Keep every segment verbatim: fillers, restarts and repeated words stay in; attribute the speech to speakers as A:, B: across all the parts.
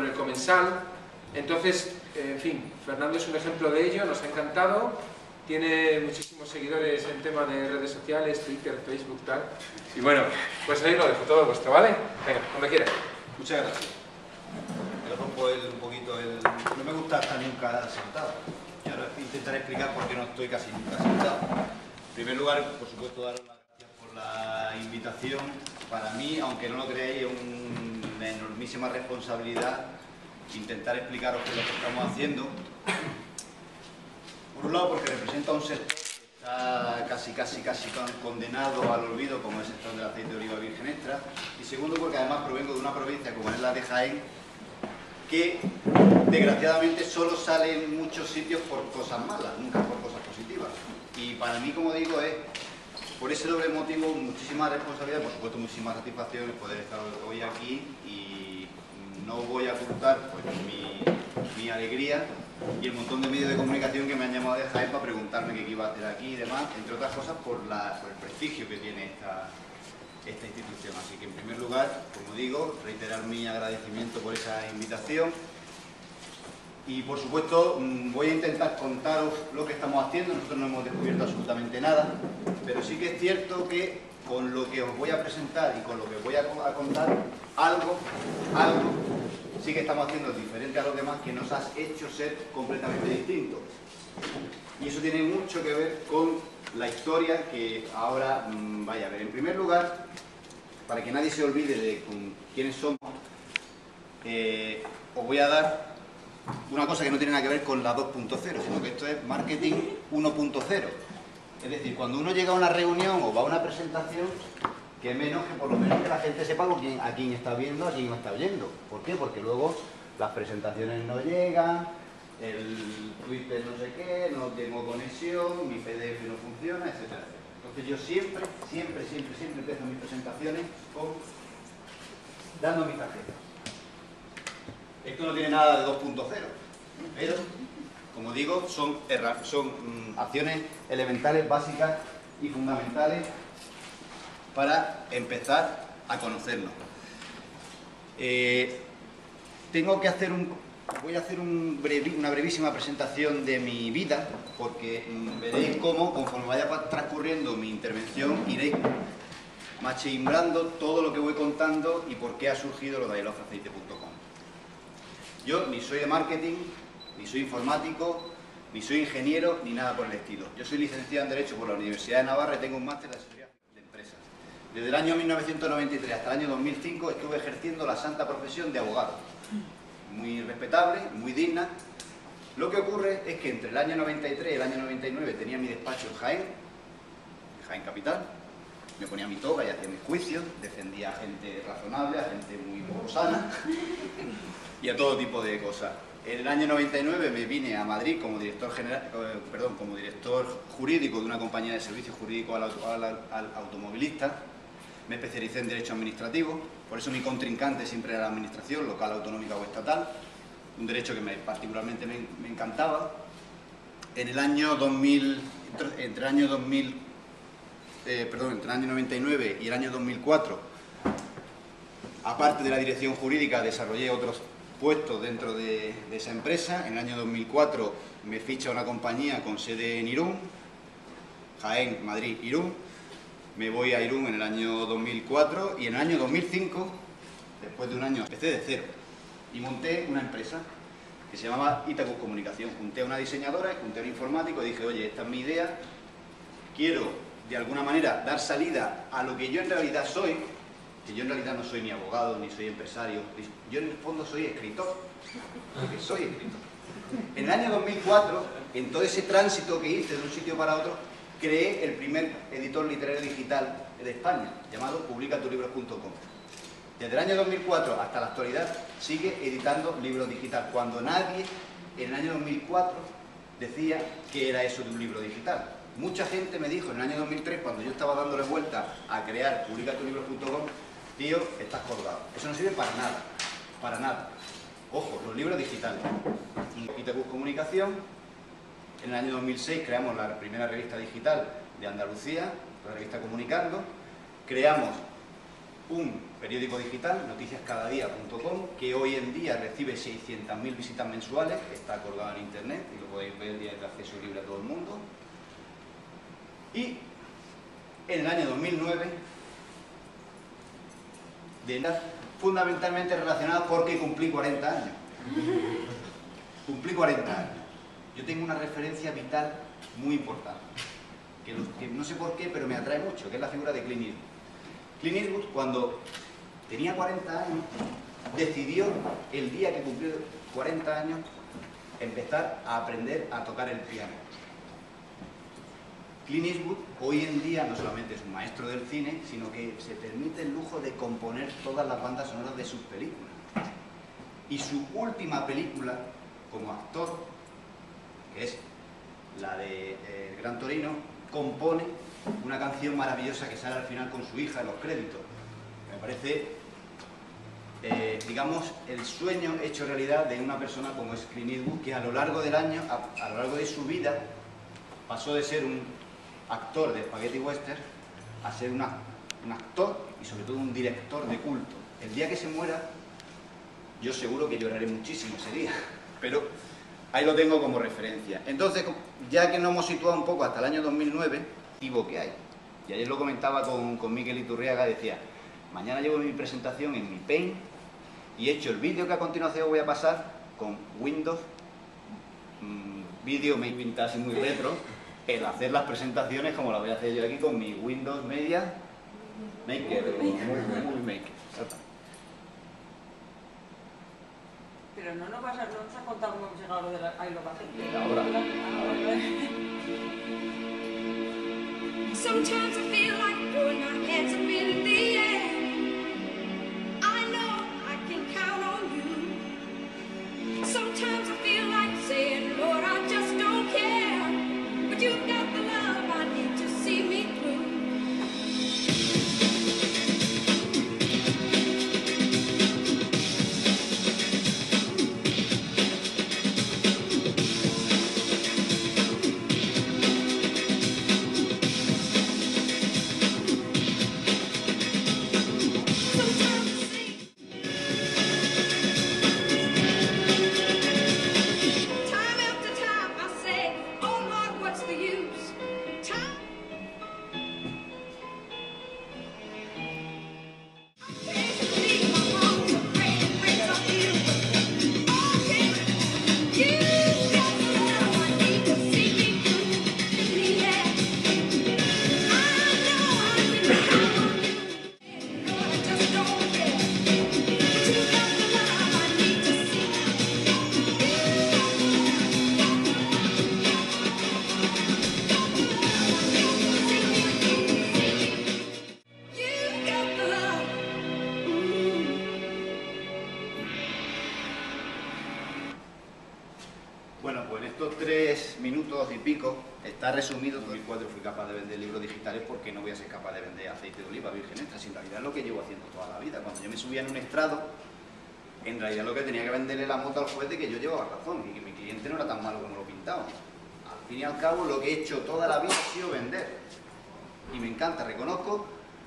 A: el comensal. Entonces, en fin, Fernando es un ejemplo de ello, nos ha encantado. Tiene muchísimos seguidores en tema de redes sociales, Twitter, Facebook, tal. Y bueno, pues ahí lo dejo todo vuestro, ¿vale? Venga, cuando quieras.
B: Muchas gracias. Me rompo el, un poquito el... No me gusta estar nunca sentado. Y ahora intentaré explicar por qué no estoy casi nunca sentado. En primer lugar, por supuesto, daros las gracias por la invitación. Para mí, aunque no lo creáis, es una enormísima responsabilidad intentar explicaros qué es lo que estamos haciendo. Por un lado, porque representa un sector que está casi, casi, casi condenado al olvido, como es el sector del aceite de oliva virgen extra. Y segundo, porque además provengo de una provincia como es la de Jaén, que desgraciadamente solo sale en muchos sitios por cosas malas, nunca por cosas positivas. Y para mí, como digo, es por ese doble motivo muchísima responsabilidad, por supuesto muchísima satisfacción el poder estar hoy aquí, y no voy a ocultar pues, mi, mi alegría y el montón de medios de comunicación que me han llamado de Jaén para preguntarme qué iba a hacer aquí y demás, entre otras cosas por, la, por el prestigio que tiene esta, esta institución. Así que en primer lugar, como digo, reiterar mi agradecimiento por esa invitación y por supuesto voy a intentar contaros lo que estamos haciendo. Nosotros no hemos descubierto absolutamente nada, pero sí que es cierto que con lo que os voy a presentar y con lo que os voy a contar, algo, algo sí que estamos haciendo diferente a los demás que nos has hecho ser completamente distintos. Y eso tiene mucho que ver con la historia que ahora mmm, vaya a ver. En primer lugar, para que nadie se olvide de con quiénes somos, eh, os voy a dar una cosa que no tiene nada que ver con la dos punto cero, sino que esto es marketing uno punto cero. Es decir, cuando uno llega a una reunión o va a una presentación, que menos que por lo menos que la gente sepa a quién está viendo, a quién está oyendo. ¿Por qué? Porque luego las presentaciones no llegan, el Twitter no sé qué, no tengo conexión, mi P D F no funciona, etcétera. Entonces yo siempre, siempre, siempre, siempre empiezo mis presentaciones con dando mi tarjeta. Esto no tiene nada de dos punto cero, pero, como digo, son, son mm, acciones elementales, básicas y fundamentales para empezar a conocernos. Eh, tengo que hacer un... Voy a hacer un brevi, una brevísima presentación de mi vida, porque mmm, veréis cómo, conforme vaya transcurriendo mi intervención, iréis machimbrando todo lo que voy contando y por qué ha surgido lo de i love aceite punto com. Yo ni soy de marketing, ni soy informático, ni soy ingeniero, ni nada por el estilo. Yo soy licenciado en Derecho por la Universidad de Navarra y tengo un máster de asesoría de empresas. Desde el año mil novecientos noventa y tres hasta el año dos mil cinco estuve ejerciendo la santa profesión de abogado. Muy respetable, muy digna. Lo que ocurre es que entre el año noventa y tres y el año noventa y nueve tenía mi despacho en Jaén, en Jaén Capital, me ponía mi toga y hacía mis juicios, defendía a gente razonable, a gente muy poco sana y a todo tipo de cosas. En el año noventa y nueve me vine a Madrid como director general, eh, perdón, como director jurídico de una compañía de servicios jurídicos al, auto, al, al automovilista. Me especialicé en Derecho Administrativo, por eso mi contrincante siempre era la administración, local, autonómica o estatal, un derecho que me, particularmente me, me encantaba. En el año dos mil, entre el año dos mil, eh, perdón, entre el año noventa y nueve y el año dos mil cuatro, aparte de la dirección jurídica, desarrollé otros puestos dentro de, de esa empresa. En el año dos mil cuatro me ficha una compañía con sede en Irún, Jaén, Madrid, Irún. Me voy a Irún en el año dos mil cuatro y en el año dos mil cinco, después de un año, empecé de cero y monté una empresa que se llamaba Itacus Comunicación. Junté a una diseñadora, junté a un informático y dije, oye, esta es mi idea, quiero de alguna manera dar salida a lo que yo en realidad soy, que yo en realidad no soy ni abogado, ni soy empresario, yo en el fondo soy escritor, porque soy escritor. En el año dos mil cuatro, en todo ese tránsito que hice de un sitio para otro, creé el primer editor literario digital de España, llamado publica tu libros punto com. Desde el año dos mil cuatro hasta la actualidad sigue editando libros digital, cuando nadie en el año dos mil cuatro decía que era eso de un libro digital. Mucha gente me dijo en el año dos mil tres, cuando yo estaba dándole vuelta a crear publica tu libros punto com, tío, estás colgado. Eso no sirve para nada, para nada. Ojo, los libros digitales. Itacus Comunicación. En el año dos mil seis creamos la primera revista digital de Andalucía, la revista Comunicando. Creamos un periódico digital, noticiascadadía punto com, que hoy en día recibe seiscientas mil visitas mensuales, está acordado en internet y lo podéis ver y es de acceso libre a todo el mundo. Y en el año dos mil nueve, de edad fundamentalmente relacionada porque cumplí cuarenta años. Cumplí cuarenta años. Yo tengo una referencia vital muy importante, que, que no sé por qué, pero me atrae mucho, que es la figura de Clint Eastwood. Clint Eastwood, cuando tenía cuarenta años, decidió, el día que cumplió cuarenta años, empezar a aprender a tocar el piano. Clint Eastwood hoy en día no solamente es un maestro del cine, sino que se permite el lujo de componer todas las bandas sonoras de sus películas. Y su última película como actor, que es la de eh, Gran Torino, compone una canción maravillosa que sale al final con su hija en los créditos. Me parece, eh, digamos, el sueño hecho realidad de una persona como es Clint Eastwood, que a lo largo del año, a, a lo largo de su vida, pasó de ser un actor de spaghetti western a ser una, un actor y sobre todo un director de culto. El día que se muera, yo seguro que lloraré muchísimo ese día, pero ahí lo tengo como referencia. Entonces, ya que nos hemos situado un poco hasta el año dos mil nueve, digo que hay. Y ayer lo comentaba con, con Miquel Iturriaga, decía, mañana llevo mi presentación en mi Paint y he hecho el vídeo que a continuación voy a pasar con Windows, mmm, vídeo Make Vintage muy retro, el hacer las presentaciones como las voy a hacer yo aquí con mi Windows Media Maker, muy, muy Maker.
C: Pero no nos vas a, no nos has contado cómo hemos llegado a lo de la, ahí lo va a hacer.
B: Ahora.
D: Sometimes I feel like throwing my hands up in the air. I know I can count on you. Sometimes I feel like saying, Lord, I just don't care. But you've got the love I need to see me through.
B: Bueno, pues en estos tres minutos y pico está resumido. En dos mil cuatro fui capaz de vender libros digitales porque no voy a ser capaz de vender aceite de oliva virgen extra, sin realidad es lo que llevo haciendo toda la vida. Cuando yo me subía en un estrado, en realidad lo que tenía que venderle la moto al juez de que yo llevaba razón y que mi cliente no era tan malo como lo pintaba. Al fin y al cabo lo que he hecho toda la vida ha sido vender. Y me encanta, reconozco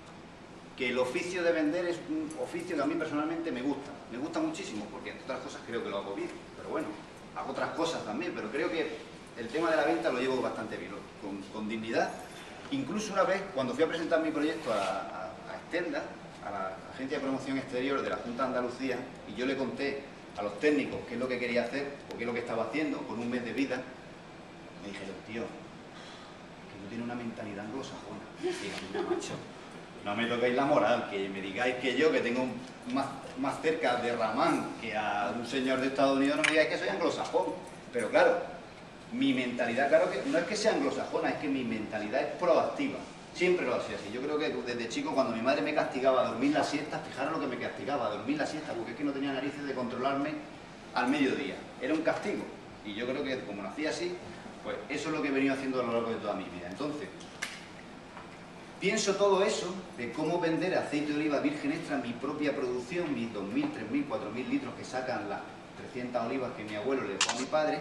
B: que el oficio de vender es un oficio que a mí personalmente me gusta. Me gusta muchísimo porque entre otras cosas creo que lo hago bien, pero bueno, hago otras cosas también, pero creo que el tema de la venta lo llevo bastante bien, con, con dignidad. Incluso una vez, cuando fui a presentar mi proyecto a, a, a Extenda, a la Agencia de Promoción Exterior de la Junta de Andalucía, y yo le conté a los técnicos qué es lo que quería hacer, o qué es lo que estaba haciendo, con un mes de vida, me dijeron, tío, que no tiene una mentalidad anglosajona. Digo, macho, no me toquéis la moral, que me digáis que yo, que tengo más, más cerca de Ramán que a un señor de Estados Unidos, no me digáis que soy anglosajón. Pero claro, mi mentalidad, claro que no es que sea anglosajona, es que mi mentalidad es proactiva. Siempre lo ha sido así. Yo creo que desde chico, cuando mi madre me castigaba a dormir la siesta, fijaros lo que me castigaba, a dormir la siesta, porque es que no tenía narices de controlarme al mediodía. Era un castigo. Y yo creo que como nací así, pues eso es lo que he venido haciendo a lo largo de toda mi vida. Entonces, pienso todo eso de cómo vender aceite de oliva virgen extra, mi propia producción, mis dos mil, tres mil, cuatro mil litros que sacan las trescientas olivas que mi abuelo le dejó a mi padre,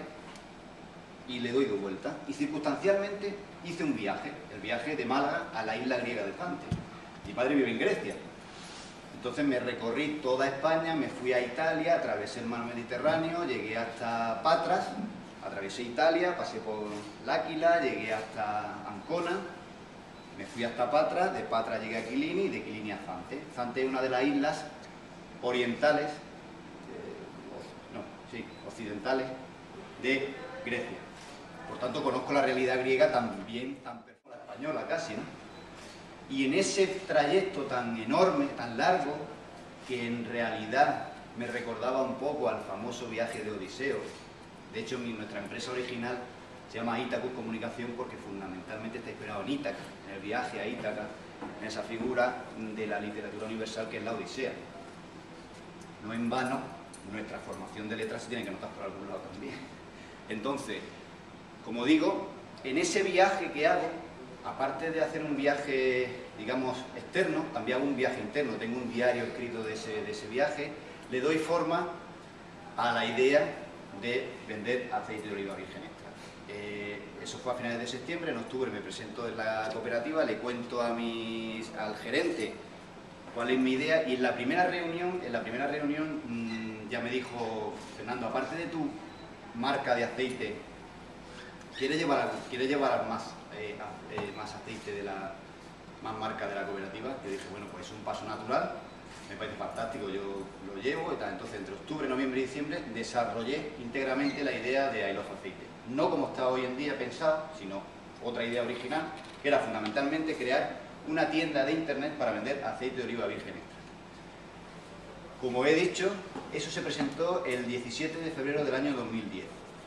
B: y le doy de vuelta. Y circunstancialmente hice un viaje, el viaje de Málaga a la isla griega de Zante. Mi padre vive en Grecia. Entonces me recorrí toda España, me fui a Italia, atravesé el mar Mediterráneo, llegué hasta Patras, atravesé Italia, pasé por L'Áquila, llegué hasta Ancona, me fui hasta Patras, de Patras llegué a Quilini y de Quilini a Zante. Zante es una de las islas orientales, eh, no, sí, occidentales de Grecia. Por tanto, conozco la realidad griega tan bien, tan perfecta, la española casi, ¿no? Y en ese trayecto tan enorme, tan largo, que en realidad me recordaba un poco al famoso viaje de Odiseo. De hecho, mi, nuestra empresa original se llama Ítacus Comunicación porque fundamentalmente está inspirado en Ítaca, en el viaje a Ítaca, en esa figura de la literatura universal que es la Odisea. No en vano, nuestra formación de letras se tiene que notar por algún lado también. Entonces, como digo, en ese viaje que hago, aparte de hacer un viaje, digamos, externo, también hago un viaje interno, tengo un diario escrito de ese, de ese viaje, le doy forma a la idea de vender aceite de oliva virgen extra. Eh, eso fue a finales de septiembre, en octubre me presento en la cooperativa, le cuento a mis, al gerente cuál es mi idea y en la primera reunión, en la primera reunión mmm, ya me dijo, Fernando, aparte de tu marca de aceite, ¿quieres llevar, ¿quieres llevar más, eh, eh, más aceite de la más marca de la cooperativa? Yo dije, bueno, pues es un paso natural, me parece fantástico, yo lo llevo y tal. Entonces, entre octubre, noviembre y diciembre, desarrollé íntegramente la idea de I Love Aceite. No como está hoy en día pensado, sino otra idea original, que era fundamentalmente crear una tienda de internet para vender aceite de oliva virgen extra. Como he dicho, eso se presentó el diecisiete de febrero del año dos mil diez.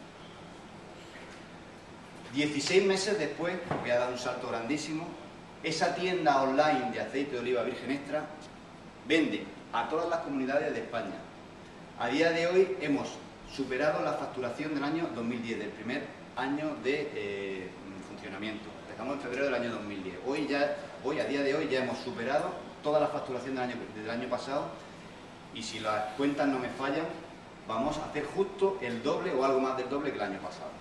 B: dieciséis meses después, que ha dado un salto grandísimo, esa tienda online de aceite de oliva virgen extra vende a todas las comunidades de España. A día de hoy hemos superado la facturación del año dos mil diez, del primer año de eh, funcionamiento. Empezamos en febrero del año dos mil diez. Hoy, ya, hoy, a día de hoy, ya hemos superado toda la facturación del año, del año pasado y si las cuentas no me fallan, vamos a hacer justo el doble o algo más del doble que el año pasado.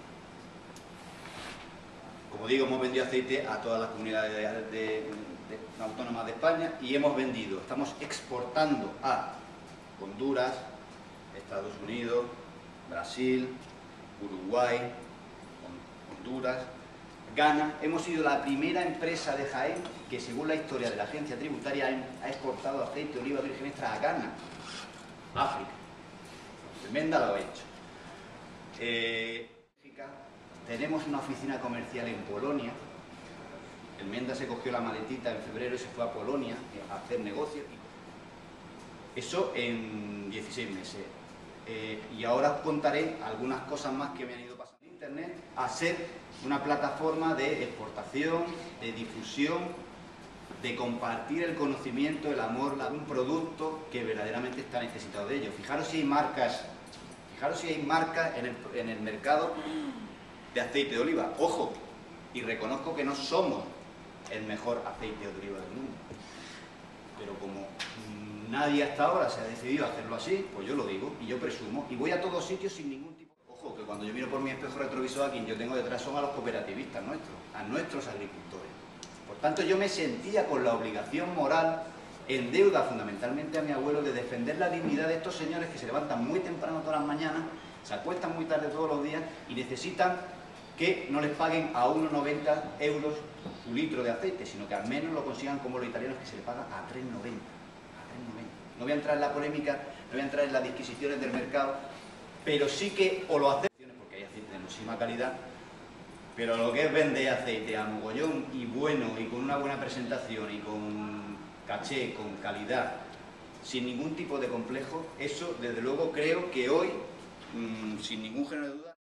B: Como digo, hemos vendido aceite a todas las comunidades de, de, de, autónomas de España y hemos vendido, estamos exportando a Honduras, Estados Unidos, Brasil, Uruguay, Honduras, Ghana. Hemos sido la primera empresa de Jaén que, según la historia de la agencia tributaria, ha exportado aceite de oliva virgen extra a Ghana, África. Tremenda lo he hecho. Eh, Tenemos una oficina comercial en Polonia. El Menda se cogió la maletita en febrero y se fue a Polonia a hacer negocios. Eso en dieciséis meses. Eh, y ahora os contaré algunas cosas más que me han ido pasando en Internet a ser una plataforma de exportación, de difusión, de compartir el conocimiento, el amor, un producto que verdaderamente está necesitado de ello. Fijaros si hay marcas, fijaros si hay marcas en el, en el mercado de aceite de oliva. Ojo, y reconozco que no somos el mejor aceite de oliva del mundo, pero como nadie hasta ahora se ha decidido a hacerlo así, pues yo lo digo y yo presumo y voy a todos sitios sin ningún tipo. Ojo, que cuando yo miro por mi espejo retrovisor, a quien yo tengo detrás son a los cooperativistas nuestros, a nuestros agricultores. Por tanto, yo me sentía con la obligación moral, en deuda fundamentalmente a mi abuelo, de defender la dignidad de estos señores que se levantan muy temprano todas las mañanas, se acuestan muy tarde todos los días y necesitan que no les paguen a uno noventa euros un litro de aceite, sino que al menos lo consigan como los italianos, que se les paga a tres noventa. No voy a entrar en la polémica, no voy a entrar en las disquisiciones del mercado, pero sí que o lo hacemos, porque hay aceite de muchísima calidad, pero lo que es vender aceite a mogollón y bueno, y con una buena presentación, y con caché, con calidad, sin ningún tipo de complejo, eso desde luego creo que hoy, mmm, sin ningún género de duda,